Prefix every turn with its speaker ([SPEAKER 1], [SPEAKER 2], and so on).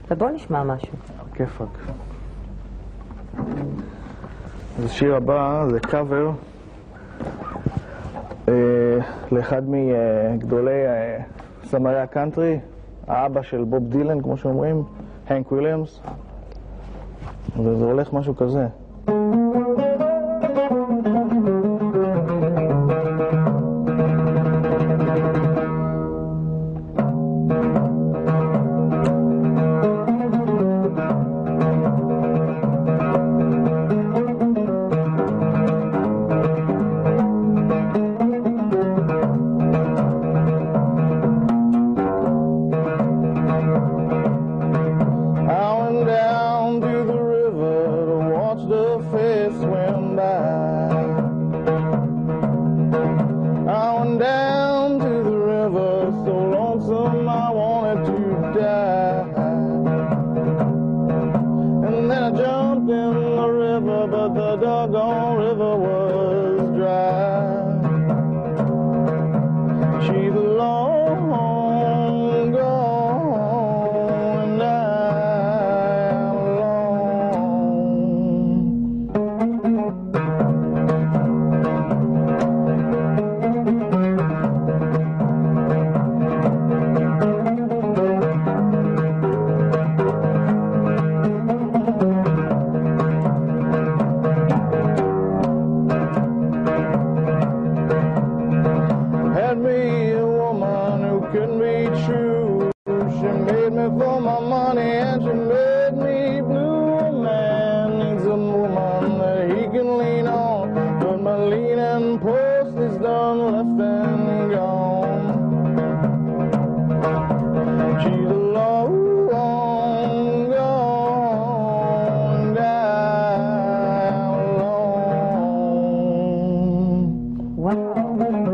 [SPEAKER 1] ובוא נשמע משהו.
[SPEAKER 2] כיפק. אז השיר הבא זה קאבר לאחד מגדולי זמרי הקאנטרי, האבא של בוב דילן, כמו שאומרים, הנק וויליאמס. וזה הולך משהו כזה.
[SPEAKER 1] וואו.